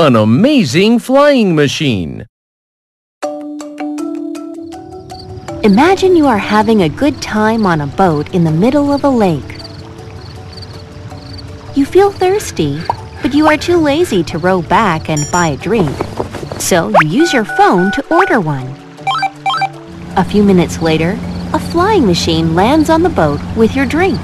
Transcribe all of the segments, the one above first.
an amazing flying machine. Imagine you are having a good time on a boat in the middle of a lake. You feel thirsty, but you are too lazy to row back and buy a drink. So you use your phone to order one. A few minutes later, a flying machine lands on the boat with your drink.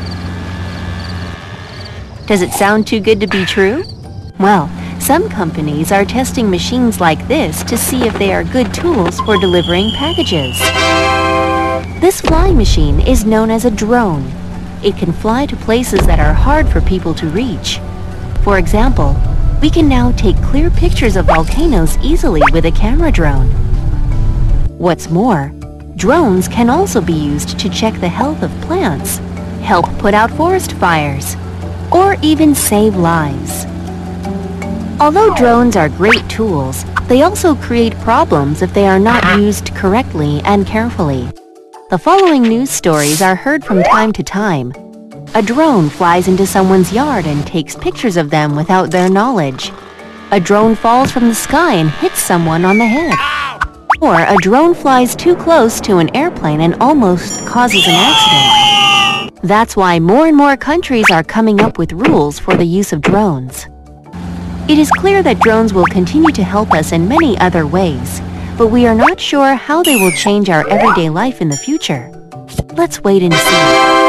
Does it sound too good to be true? Well, some companies are testing machines like this to see if they are good tools for delivering packages. This flying machine is known as a drone. It can fly to places that are hard for people to reach. For example, we can now take clear pictures of volcanoes easily with a camera drone. What's more, drones can also be used to check the health of plants, help put out forest fires, or even save lives. Although drones are great tools, they also create problems if they are not used correctly and carefully. The following news stories are heard from time to time. A drone flies into someone's yard and takes pictures of them without their knowledge. A drone falls from the sky and hits someone on the head. Or a drone flies too close to an airplane and almost causes an accident. That's why more and more countries are coming up with rules for the use of drones. It is clear that drones will continue to help us in many other ways, but we are not sure how they will change our everyday life in the future. Let's wait and see.